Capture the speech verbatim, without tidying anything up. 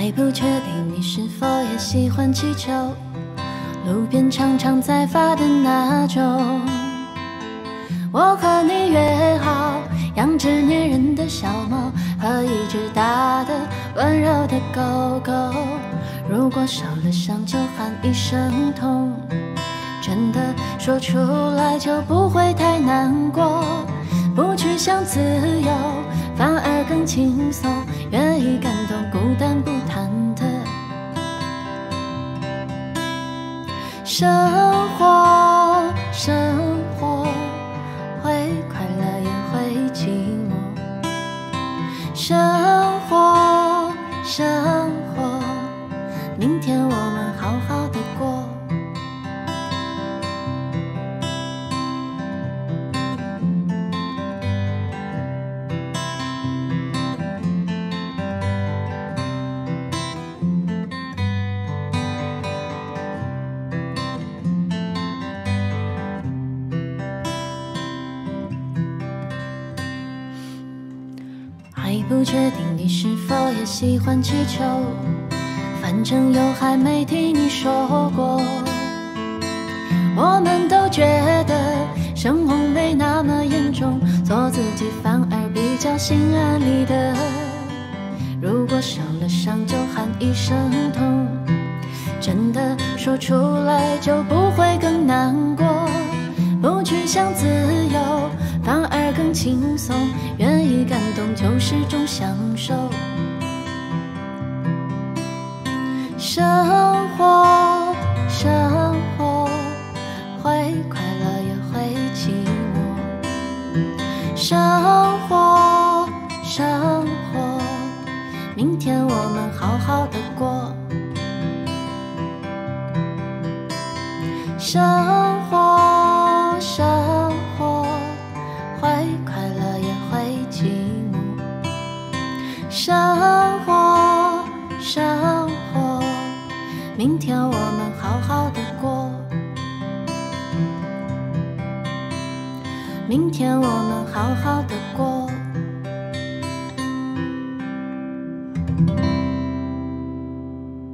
还不确定你是否也喜欢气球，路边常常在发的那种。我和你约好，养只粘人的小猫和一只大的温柔的狗狗。如果受了伤就喊一声痛，真的说出来就不会太难过。不去想自由，反而更轻松，愿意感动孤单不忐忑。生活，生活，会快乐也会寂寞。生活，生活，明天我们好好的过。还不确定你是否也喜欢气球，反正有还没听你说过。我们都觉得生活没那么严重，做自己反而比较心安理得。如果受了伤就喊一声痛，真的说出来就不会更难过。不去想自由，反而更轻松，愿意感动就是种享受。生活，生活，会快乐也会寂寞。生活，生活，明天我们好好的过。生活，生活，会快乐也会寂寞。生活，生活，明天我们好好的过。明天我们好好的过。